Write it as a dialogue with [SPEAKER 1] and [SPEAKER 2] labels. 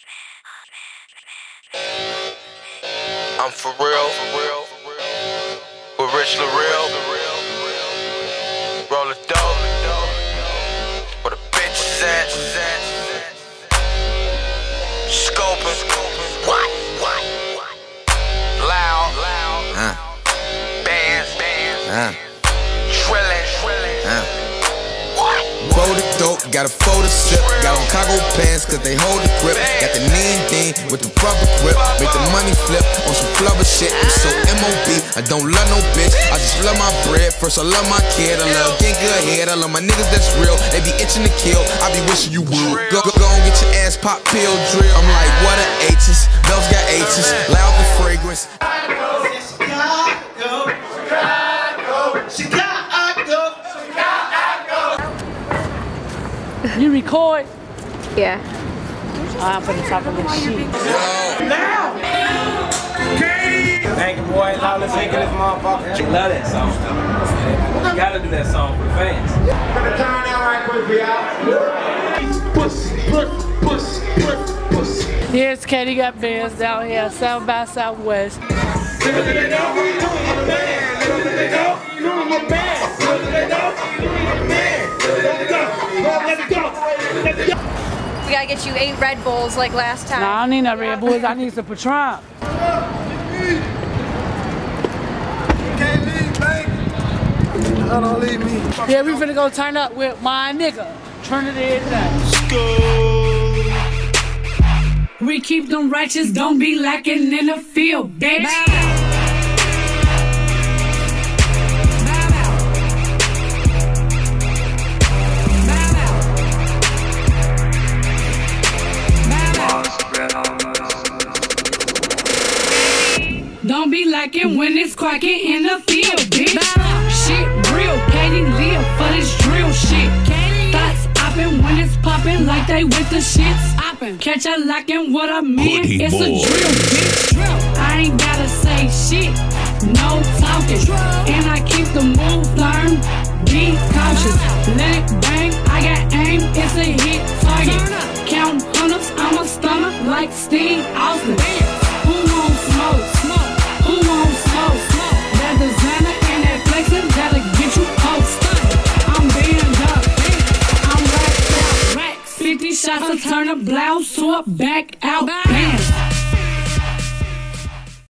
[SPEAKER 1] I'm for real, with Rich L'Real, roll a dope, where the bitches at, scoping, what, loud, Bandz, trillin',
[SPEAKER 2] Fold the dope, got a fold of sip. Got on cargo pants cause they hold the grip. Got the lean with the rubber grip. Make the money flip on some flubber shit. I'm so M.O.B. I don't love no bitch. I just love my bread. First I love my kid. I love getting good head. I love my niggas that's real. They be itching to kill. I be wishing you would. Go and get your ass pop pill drill. I'm like, what a H's. Bells got H's. Loud the fragrance.
[SPEAKER 3] You record?
[SPEAKER 4] Yeah.
[SPEAKER 3] I'm finna talk a little shit.
[SPEAKER 5] Now! Thank you, boy. Lawless taking this motherfucker. They love that song. You gotta do that song for the fans.
[SPEAKER 6] Gonna turn that right quick for y'all. Pussy.
[SPEAKER 3] Here's Katie got Bandz down here, South by Southwest.
[SPEAKER 4] We gotta get you 8 Red Bulls like last time.
[SPEAKER 3] Nah, I don't need no Red Bulls, I need some Patron.
[SPEAKER 6] Can't leave, baby. Don't leave me.
[SPEAKER 3] Yeah, we finna go turn up with my nigga. Trinidad today. We keep them righteous, don't be lacking in the field, bitch. Don't be lacking when it's cracking in the field, bitch. Shit real, Katie live for this drill shit. Thoughts oppin' when it's poppin' like they with the shits. Catch a lacking what I mean, it's a drill, bitch. I ain't gotta say shit, no talking. And I keep the move firm, be cautious. Let it bang, I got aim, it's a hit target. Count hundreds, I'm a stunner like Steve Austin. Who won't smoke? Who won't smoke? That designer and that flexin' that'll get you posted. I'm banned up, I'm racked out. 50 shots to turn a blouse to a back out. Bandz.